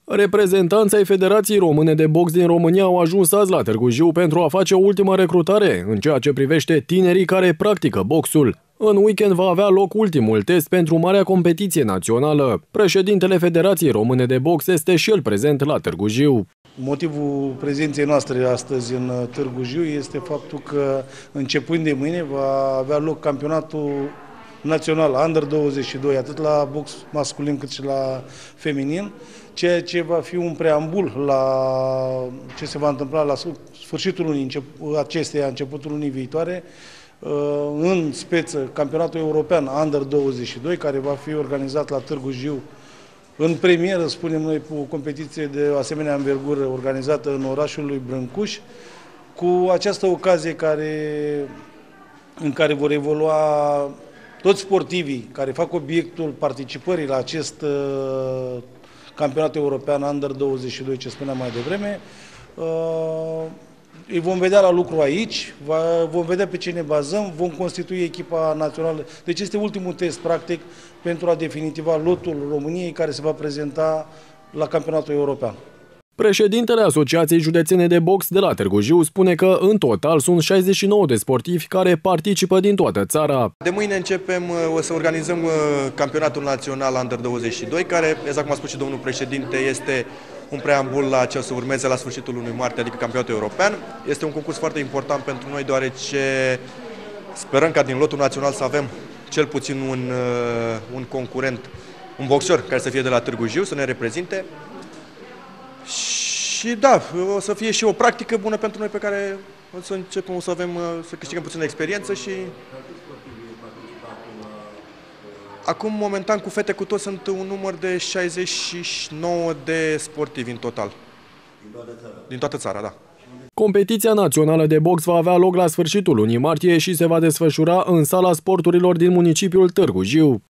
Reprezentanții ai Federației Române de Box din România au ajuns azi la Târgu Jiu pentru a face o ultimă recrutare în ceea ce privește tinerii care practică boxul. În weekend va avea loc ultimul test pentru marea competiție națională. Președintele Federației Române de Box este și el prezent la Târgu Jiu. Motivul prezenței noastre astăzi în Târgu Jiu este faptul că începând de mâine va avea loc campionatul național Under 22, atât la box masculin cât și la feminin, ceea ce va fi un preambul la ce se va întâmpla la sfârșitul lunii acesteia, începutul lunii viitoare, în speță campionatul european Under 22, care va fi organizat la Târgu Jiu în premieră, spunem noi, cu o competiție de asemenea învergură organizată în orașul lui Brâncuș, cu această ocazie în care vor evolua toți sportivii care fac obiectul participării la acest campionat european Under 22, ce spuneam mai devreme. Îi vom vedea la lucru aici, vom vedea pe ce ne bazăm, vom constitui echipa națională. Deci este ultimul test, practic, pentru a definitiva lotul României care se va prezenta la campionatul european. Președintele Asociației Județene de Box de la Târgu Jiu spune că în total sunt 69 de sportivi care participă din toată țara. De mâine începem, o să organizăm campionatul național Under 22, care, exact cum a spus și domnul președinte, este un preambul la ce o să urmeze la sfârșitul lunii martie, adică campionatul european. Este un concurs foarte important pentru noi, deoarece sperăm ca din lotul național să avem cel puțin un concurent, un boxer care să fie de la Târgu Jiu, să ne reprezinte. Și da, o să fie și o practică bună pentru noi pe care o să începem, să câștigăm puțină experiență și... Acum, momentan, cu fete cu toți, sunt un număr de 69 de sportivi în total. Din toată țara, da. Competiția națională de box va avea loc la sfârșitul lunii martie și se va desfășura în sala sporturilor din municipiul Târgu Jiu.